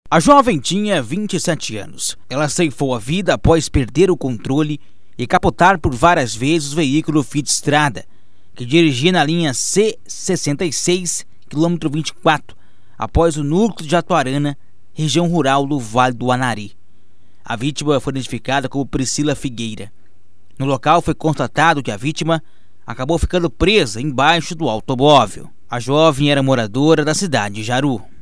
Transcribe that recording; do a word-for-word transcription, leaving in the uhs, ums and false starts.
A jovem tinha vinte e sete anos. Ela ceifou a vida após perder o controle e capotar por várias vezes o veículo Fit Estrada, que dirigia na linha C sessenta e seis, quilômetro vinte e quatro, após o núcleo de Atuarana, região rural do Vale do Anari. A vítima foi identificada como Priscila Figueira. No local foi constatado que a vítima acabou ficando presa embaixo do automóvel. A jovem era moradora da cidade de Jaru.